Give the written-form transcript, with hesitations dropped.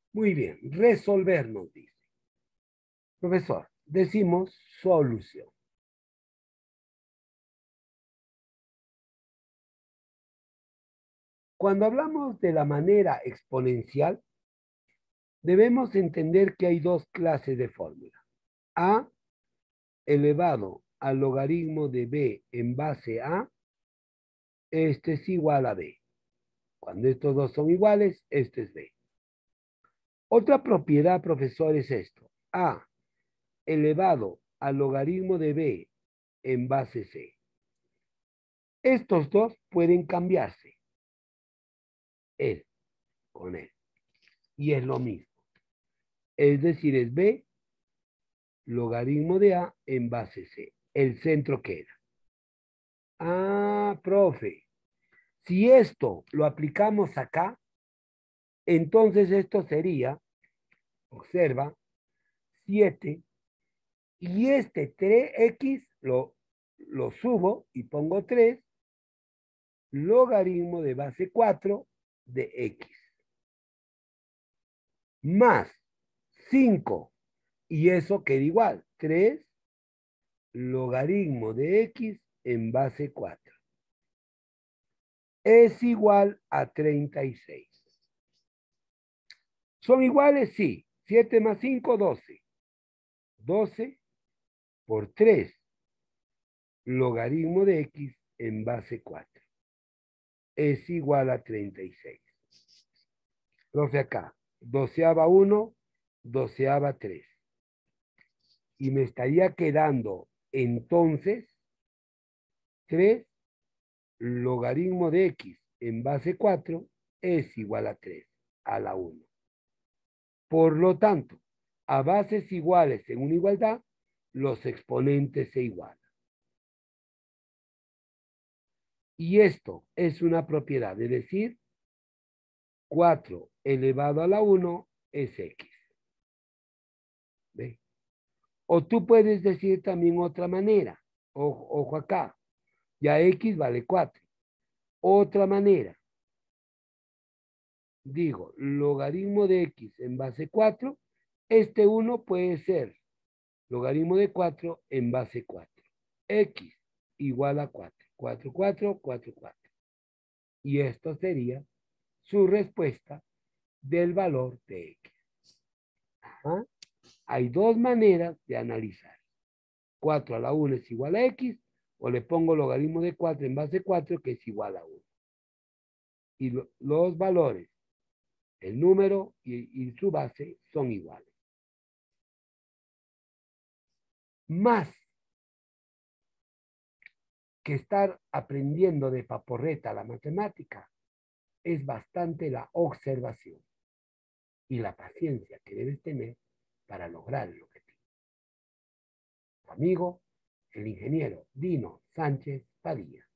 Muy bien, resolver nos dice. Profesor, decimos solución. Cuando hablamos de la manera exponencial, debemos entender que hay dos clases de fórmula. A elevado al logaritmo de b en base a, este es igual a b. Cuando estos dos son iguales, este es b. Otra propiedad, profesor, es esto. A elevado al logaritmo de b en base c. Estos dos pueden cambiarse. Él con él. Y es lo mismo. Es decir, es b logaritmo de a en base c. El centro queda. Ah, profe. Si esto lo aplicamos acá, entonces esto sería, observa, 7 y este 3x lo subo y pongo 3 logaritmo de base 4 de x más 5 y eso queda igual, 3 logaritmo de x en base 4 es igual a 36. ¿Son iguales? Sí. 7 más 5, 12. 12 por 3 logaritmo de x en base 4 es igual a 36. Profe, acá, doceava 1, doceava 3. Y me estaría quedando entonces 3 logaritmo de x en base 4 es igual a 3 a la 1. Por lo tanto, a bases iguales en una igualdad, los exponentes se igualan. Y esto es una propiedad, es decir, 4 elevado a la 1 es x. ¿Ve? O tú puedes decir también otra manera. Ojo acá. Ya x vale 4. Otra manera. Digo, logaritmo de x en base 4. Este 1 puede ser logaritmo de 4 en base 4. X igual a 4. 4, 4, 4, 4. Y esto sería su respuesta del valor de x. Ajá. Hay dos maneras de analizar. 4 a la 1 es igual a x, o le pongo logaritmo de 4 en base 4 que es igual a 1. Y los valores, el número y su base son iguales. Más que estar aprendiendo de paporreta la matemática, es bastante la observación y la paciencia que debes tener para lograr el objetivo. Tu amigo, el ingeniero Dino Sánchez Padilla.